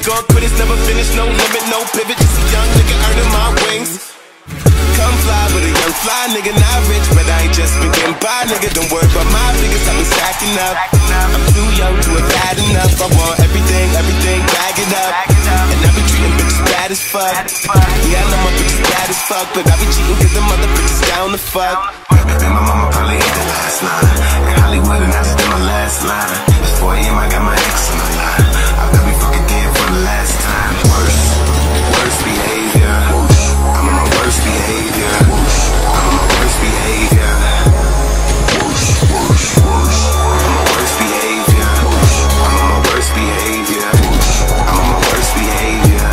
gon' quit, it's never finished, no limit, no pivot. Just a young nigga earning my wings. Come fly with a young fly nigga, not rich, but I ain't just been getting by, nigga. Don't worry about my figures, I've been stacking up. I'm too young to have had enough. I want everything, bag it up. And I be treating bitches bad as fuck. Yeah, I know my bitches bad as fuck, but I be cheating cause the mother bitches down the fuck. Baby, my mama probably hate the last line. In Hollywood and I just did my last line. It's 4 AM, I got my ex on the line. I bet we fucking dead for the last time. Worst behavior. I'm on my worst behavior. I'm on my worst behavior. I'm on my worst behavior. I'm on my worst behavior. I'm on my worst behavior.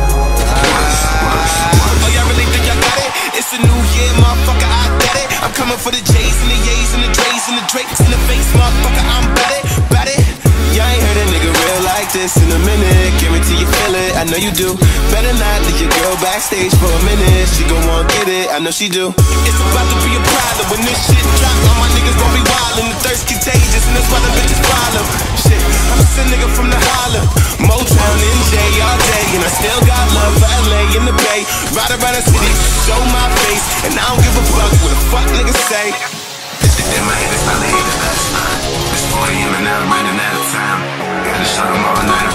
Oh, y'all really think y'all got it? It's a new year, motherfucker, I got it. I'm coming for the J's and the Y's and the Dre's and the Drakes in the face, motherfucker, I'm bout it. Y'all ain't heard a nigga real like this in a minute. Guarantee you feel it, I know you do. Better not leave your girl backstage for a minute. She gon' want get it, I know she do. It's about to be a problem when this shit drop. All my niggas gon' be wildin', the thirst contagious, and that's why the bitches problem. Shit, I'm just a nigga from the holler, Motown, NJ all day, and I still got love for LA in the Bay. Ride around the city, show my face, and I don't give a fuck what the fuck niggas say. In my head, it's probably the last line. It's 4 AM and now I'm running out of time. Gotta show them all night.